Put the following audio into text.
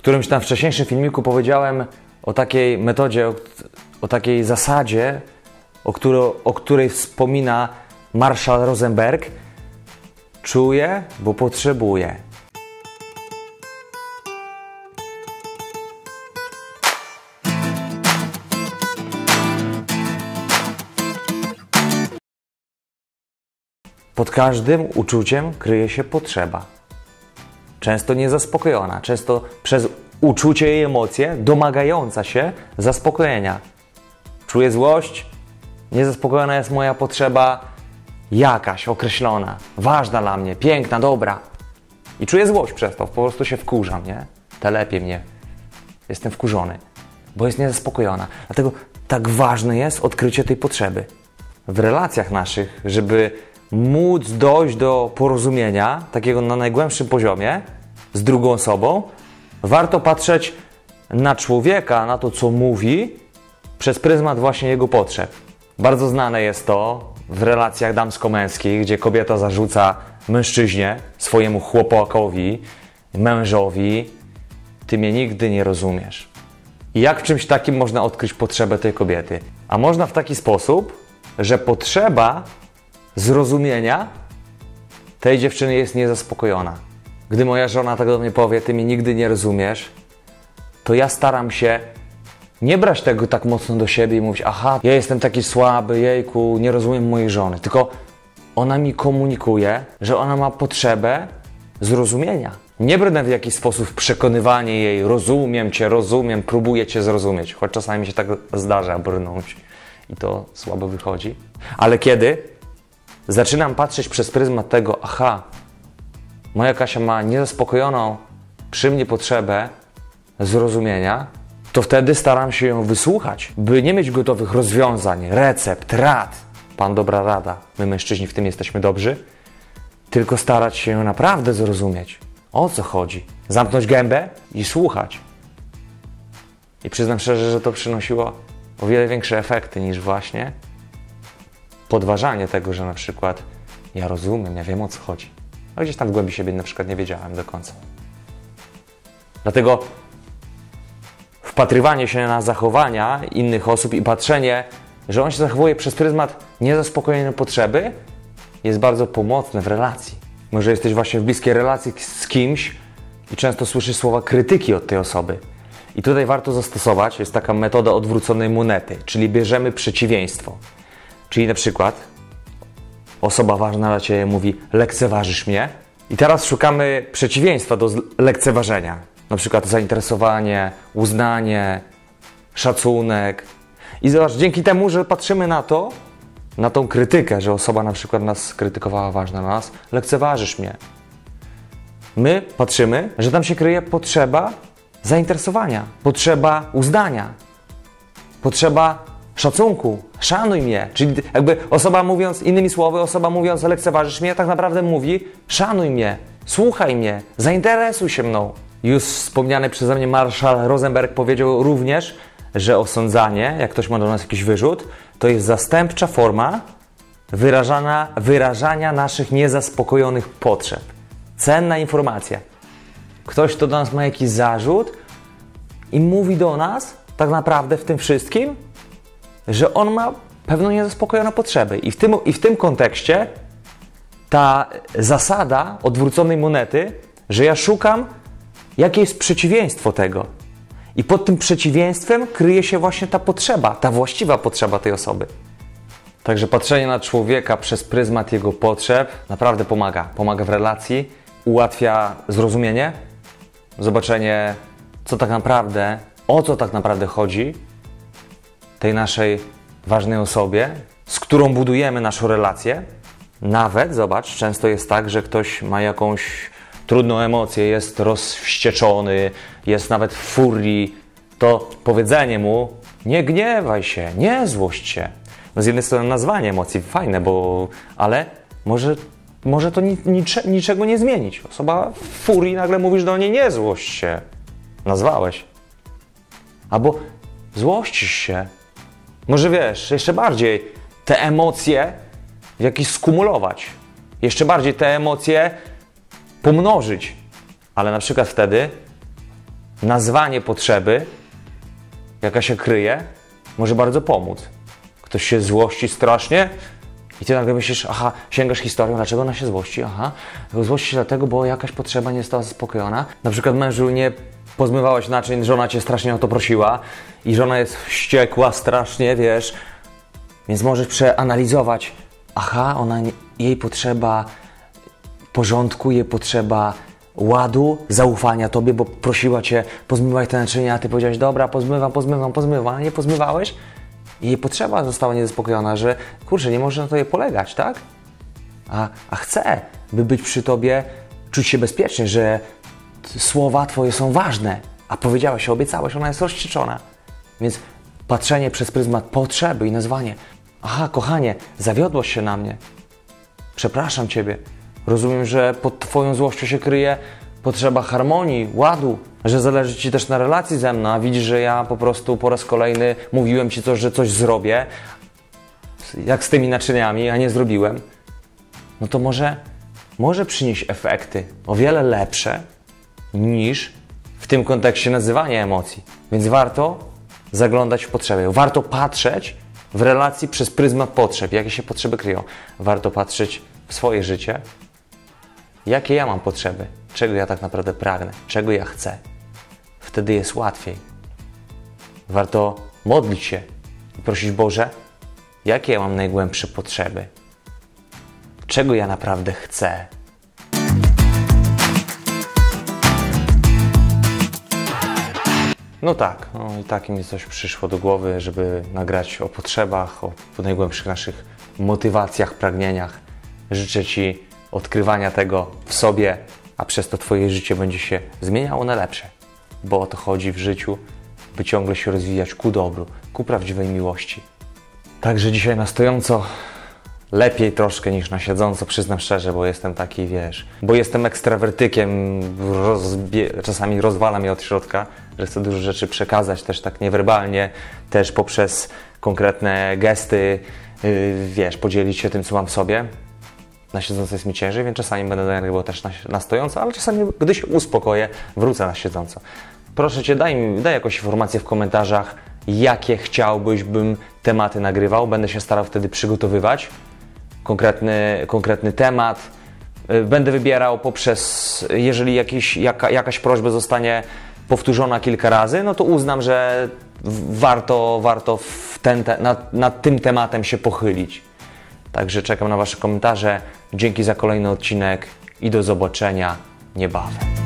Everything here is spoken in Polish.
którymś tam wcześniejszym filmiku powiedziałem o takiej metodzie, o takiej zasadzie, o której wspomina Marshall Rosenberg. Czuję, bo potrzebuję. Pod każdym uczuciem kryje się potrzeba. Często niezaspokojona, często przez uczucie i emocje domagająca się zaspokojenia. Czuję złość, niezaspokojona jest moja potrzeba jakaś, określona, ważna dla mnie, piękna, dobra. I czuję złość przez to, po prostu się wkurzam, nie? Telepie mnie. Jestem wkurzony, bo jest niezaspokojona. Dlatego tak ważne jest odkrycie tej potrzeby. W relacjach naszych, żeby móc dojść do porozumienia, takiego na najgłębszym poziomie, z drugą osobą, warto patrzeć na człowieka, na to, co mówi, przez pryzmat właśnie jego potrzeb. Bardzo znane jest to w relacjach damsko-męskich, gdzie kobieta zarzuca mężczyźnie, swojemu chłopakowi, mężowi: ty mnie nigdy nie rozumiesz. I jak w czymś takim można odkryć potrzebę tej kobiety? A można w taki sposób, że potrzeba zrozumienia tej dziewczyny jest niezaspokojona. Gdy moja żona tak do mnie powie: ty mnie nigdy nie rozumiesz, to ja staram się nie brać tego tak mocno do siebie i mówić: aha, ja jestem taki słaby, jejku, nie rozumiem mojej żony. Tylko ona mi komunikuje, że ona ma potrzebę zrozumienia. Nie brnę w jakiś sposób w przekonywanie jej: rozumiem cię, rozumiem, próbuję cię zrozumieć. Choć czasami mi się tak zdarza brnąć i to słabo wychodzi. Ale kiedy zaczynam patrzeć przez pryzmat tego: aha, moja Kasia ma niezaspokojoną przy mnie potrzebę zrozumienia, to wtedy staram się ją wysłuchać, by nie mieć gotowych rozwiązań, recept, rad. Pan dobra rada, my mężczyźni w tym jesteśmy dobrzy, tylko starać się ją naprawdę zrozumieć. O co chodzi? Zamknąć gębę i słuchać. I przyznam szczerze, że to przynosiło o wiele większe efekty niż właśnie podważanie tego, że na przykład ja rozumiem, ja wiem, o co chodzi. A gdzieś tam w głębi siebie na przykład nie wiedziałem do końca. Dlatego wpatrywanie się na zachowania innych osób i patrzenie, że on się zachowuje przez pryzmat niezaspokojonej potrzeby, jest bardzo pomocne w relacji. Może jesteś właśnie w bliskiej relacji z kimś i często słyszysz słowa krytyki od tej osoby. I tutaj warto zastosować, jest taka metoda odwróconej monety, czyli bierzemy przeciwieństwo. Czyli na przykład osoba ważna dla ciebie mówi: lekceważysz mnie. I teraz szukamy przeciwieństwa do lekceważenia. Na przykład zainteresowanie, uznanie, szacunek. I zobacz, dzięki temu, że patrzymy na to, na tą krytykę, że osoba na przykład nas krytykowała, ważna dla nas: lekceważysz mnie. My patrzymy, że tam się kryje potrzeba zainteresowania, potrzeba uznania, potrzeba szacunku, szanuj mnie. Czyli jakby osoba mówiąc, innymi słowy, osoba mówiąc: lekceważysz mnie, tak naprawdę mówi: szanuj mnie, słuchaj mnie, zainteresuj się mną. Już wspomniany przeze mnie Marshall Rosenberg powiedział również, że osądzanie, jak ktoś ma do nas jakiś wyrzut, to jest zastępcza forma wyrażania naszych niezaspokojonych potrzeb. Cenna informacja. Ktoś, kto do nas ma jakiś zarzut i mówi do nas tak naprawdę w tym wszystkim, że on ma pewną niezaspokojoną potrzebę. I w tym kontekście ta zasada odwróconej monety, że ja szukam, jakie jest przeciwieństwo tego. I pod tym przeciwieństwem kryje się właśnie ta potrzeba, ta właściwa potrzeba tej osoby. Także patrzenie na człowieka przez pryzmat jego potrzeb naprawdę pomaga. Pomaga w relacji, ułatwia zrozumienie, zobaczenie, co tak naprawdę, o co tak naprawdę chodzi tej naszej ważnej osobie, z którą budujemy naszą relację. Nawet, zobacz, często jest tak, że ktoś ma jakąś trudną emocję, jest rozwścieczony, jest nawet w furii, to powiedzenie mu: nie gniewaj się, nie złość się. No z jednej strony nazwanie emocji fajne, ale może to niczego nie zmienić. Osoba w furii, nagle mówisz do niej: nie złość się. Nazwałeś. Albo złościsz się. Może wiesz, jeszcze bardziej te emocje w jakiś skumulować. Jeszcze bardziej te emocje pomnożyć. Ale na przykład wtedy nazwanie potrzeby, jaka się kryje, może bardzo pomóc. Ktoś się złości strasznie i ty nagle myślisz, aha, sięgasz historią, dlaczego ona się złości? Aha, złości się dlatego, bo jakaś potrzeba nie została zaspokojona. Na przykład mężu nie pozmywałeś naczyń, żona cię strasznie o to prosiła i żona jest wściekła strasznie, wiesz, więc możesz przeanalizować, aha, jej potrzeba porządku, jej potrzeba ładu, zaufania tobie, bo prosiła cię, pozmywaj te naczynia, a ty powiedziałeś, dobra, pozmywam, a nie pozmywałeś i jej potrzeba została niezaspokojona, że kurczę, nie może na tobie polegać, tak? A chce, by być przy tobie, czuć się bezpiecznie, że słowa twoje są ważne, a powiedziałeś, obiecałeś, ona jest rozwścieczona. Więc patrzenie przez pryzmat potrzeby i nazwanie, aha, kochanie, zawiodłaś się na mnie, przepraszam ciebie, rozumiem, że pod twoją złością się kryje potrzeba harmonii, ładu, że zależy ci też na relacji ze mną, a widzisz, że ja po prostu po raz kolejny mówiłem ci coś, że coś zrobię, jak z tymi naczyniami, a nie zrobiłem, no to może przynieść efekty o wiele lepsze niż w tym kontekście nazywania emocji. Więc warto zaglądać w potrzeby. Warto patrzeć w relacji przez pryzmat potrzeb, jakie się potrzeby kryją. Warto patrzeć w swoje życie, jakie ja mam potrzeby, czego ja tak naprawdę pragnę, czego ja chcę. Wtedy jest łatwiej. Warto modlić się i prosić Boże, jakie ja mam najgłębsze potrzeby, czego ja naprawdę chcę. No tak, i tak mi coś przyszło do głowy, żeby nagrać o potrzebach, o najgłębszych naszych motywacjach, pragnieniach. Życzę Ci odkrywania tego w sobie, a przez to Twoje życie będzie się zmieniało na lepsze. Bo o to chodzi w życiu, by ciągle się rozwijać ku dobru, ku prawdziwej miłości. Także dzisiaj na stojąco lepiej troszkę niż na siedząco, przyznam szczerze, bo jestem taki, wiesz, bo jestem ekstrawertykiem, czasami rozwala mnie od środka, że chcę dużo rzeczy przekazać, też tak niewerbalnie, też poprzez konkretne gesty, wiesz, podzielić się tym, co mam w sobie. Na siedząco jest mi ciężej, więc czasami będę nagrywał też na stojąco, ale czasami, gdy się uspokoję, wrócę na siedząco. Proszę Cię, daj jakąś informację w komentarzach, jakie chciałbyś, bym tematy nagrywał. Będę się starał wtedy przygotowywać konkretny temat. Będę wybierał poprzez, jeżeli jakaś prośba zostanie powtórzona kilka razy, no to uznam, że warto nad tym tematem się pochylić. Także czekam na Wasze komentarze. Dzięki za kolejny odcinek i do zobaczenia niebawem.